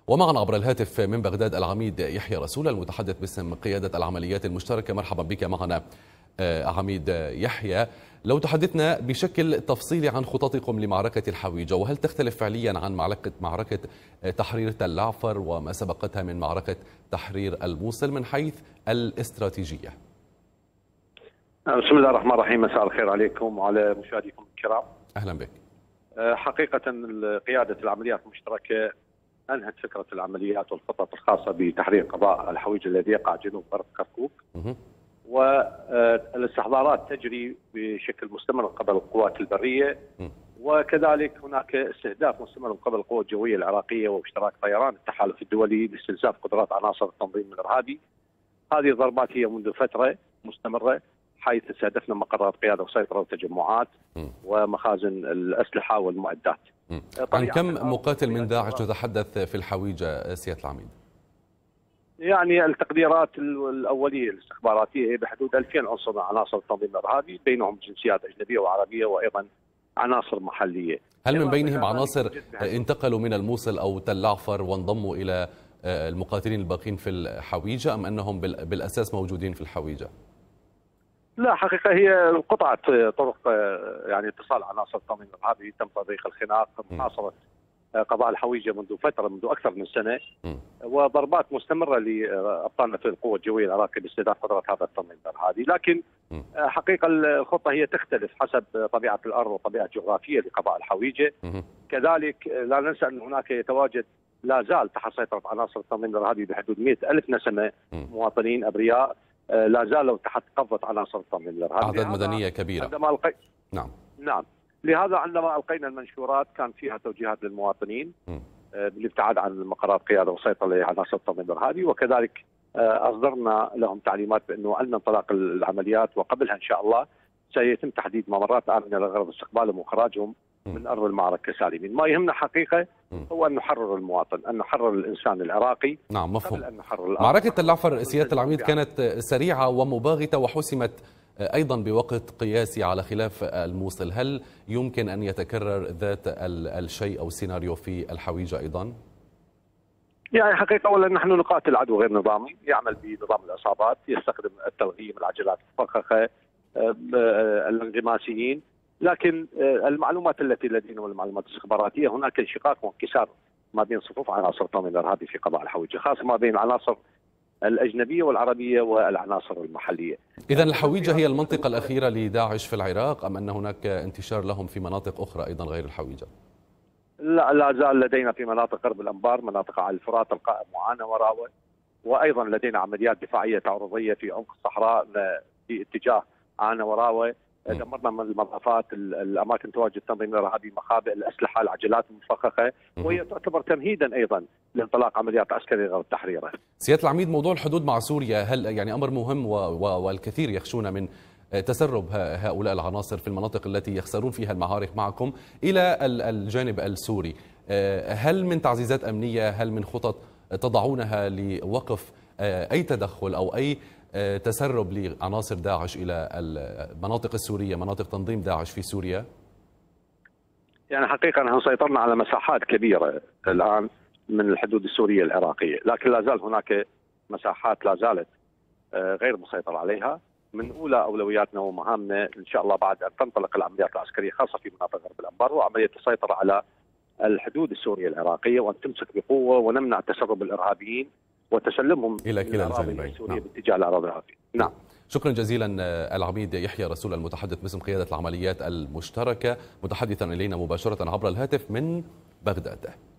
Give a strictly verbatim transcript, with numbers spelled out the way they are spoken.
ومعنا عبر الهاتف من بغداد العميد يحيى رسول المتحدث باسم قيادة العمليات المشتركة. مرحبا بك معنا عميد يحيى. لو تحدثنا بشكل تفصيلي عن خططكم لمعركة الحويجة، وهل تختلف فعليا عن معركة معركة تحرير تل عفر وما سبقتها من معركة تحرير الموصل من حيث الاستراتيجية؟ بسم الله الرحمن الرحيم. مساء الخير عليكم وعلى مشاهديكم الكرام. أهلا بك. حقيقة قيادة العمليات المشتركة أنهت فكرة العمليات والخطط الخاصة بتحرير قضاء الحويجة الذي يقع جنوب غرب كركوك، والاستحضارات تجري بشكل مستمر قبل القوات البرية، وكذلك هناك استهداف مستمر من قبل القوى الجوية العراقية وباشتراك طيران التحالف الدولي لاستنزاف قدرات عناصر التنظيم الإرهابي. هذه الضربات هي منذ فترة مستمرة، حيث استهدفنا مقرات قيادة وسيطرة وتجمعات ومخازن الأسلحة والمعدات. عن كم مقاتل من داعش تتحدث في الحويجة سيادة العميد؟ يعني التقديرات الأولية الاستخباراتية بحدود ألفين عنصر من عناصر التنظيم الإرهابي، بينهم جنسيات أجنبية وعربية وأيضا عناصر محلية. هل من بينهم عناصر انتقلوا من الموصل أو تل عفر وانضموا إلى المقاتلين الباقين في الحويجة، أم أنهم بالأساس موجودين في الحويجة؟ لا، حقيقة هي انقطعت طرق يعني اتصال عناصر التنظيم الإرهابي، تم تضييق الخناق، محاصرة قضاء الحويجة منذ فترة، منذ أكثر من سنة، وضربات مستمرة لأبطالنا في القوة الجوية العراقية باستهداف قدرات هذا التنظيم الإرهابي. لكن حقيقة الخطة هي تختلف حسب طبيعة الأرض وطبيعة جغرافية لقضاء الحويجة. كذلك لا ننسى أن هناك يتواجد لا زال تحت سيطرة عناصر التنظيم الإرهابي بحدود مئة ألف نسمة مواطنين أبرياء لا زالوا تحت قبضة عناصر التنظيم الإرهابي. أعداد مدنية كبيرة. عندما القي... نعم نعم لهذا عندما ألقينا المنشورات كان فيها توجيهات للمواطنين بالابتعاد عن مقرات قيادة وسيطرة لعناصر التنظيم الإرهابي، وكذلك أصدرنا لهم تعليمات بأنه عندنا انطلاق العمليات، وقبلها إن شاء الله سيتم تحديد ممرات آمنة لغرض استقبالهم وإخراجهم من أرض المعركة سالمين. ما يهمنا حقيقة هو أن نحرر المواطن، أن نحرر الإنسان العراقي. نعم مفهوم. معركة تل عفر سيادة العميد كانت سريعة ومباغتة وحسمت أيضا بوقت قياسي على خلاف الموصل. هل يمكن أن يتكرر ذات الشيء أو السيناريو في الحويجة أيضا؟ يعني حقيقة أولا نحن نقاتل عدو غير نظامي يعمل بنظام العصابات، يستخدم التلغيم، العجلات المفخخة، الانغماسيين. لكن المعلومات التي لدينا والمعلومات الاستخباراتية هناك انشقاق وانكسار ما بين صفوف عناصر التنظيم الإرهابي في قضاء الحويجة، خاصة ما بين العناصر الأجنبية والعربية والعناصر المحلية. إذا الحويجة هي المنطقة الأخيرة لداعش في العراق، أم أن هناك انتشار لهم في مناطق أخرى أيضا غير الحويجة؟ لا لا زال لدينا في مناطق غرب الأنبار، مناطق على الفرات، القائم وعانة وراوة، وأيضا لدينا عمليات دفاعية تعرضية في عمق الصحراء في اتجاه عانة وراوة. دمرنا من المضافات الاماكن تواجد التنظيم الارهابي، مخابئ الاسلحه، العجلات المفخخه، وهي تعتبر تمهيدا ايضا لانطلاق عمليات عسكريه غير تحريره. سياده العميد، موضوع الحدود مع سوريا هل يعني امر مهم والكثير يخشون من تسرب هؤلاء العناصر في المناطق التي يخسرون فيها المعارك معكم الى الجانب السوري؟ هل من تعزيزات امنيه، هل من خطط تضعونها لوقف اي تدخل او اي تسرب لعناصر داعش إلى المناطق السورية، مناطق تنظيم داعش في سوريا؟ يعني حقيقة نحن سيطرنا على مساحات كبيرة الآن من الحدود السورية العراقية، لكن لا زال هناك مساحات لا زالت غير مسيطر عليها. من أولى أولوياتنا ومهامنا إن شاء الله بعد أن تنطلق العمليات العسكرية خاصة في مناطق غرب الأنبار وعملية السيطرة على الحدود السورية العراقية، وأن تمسك بقوة ونمنع تسرب الإرهابيين وتسلمهم إلى كلا الجانبين نعم. باتجاه الأراضي العراقية. نعم. شكرا جزيلا العميد يحيى رسول المتحدث باسم قيادة العمليات المشتركة، متحدثا إلينا مباشرة عبر الهاتف من بغداد.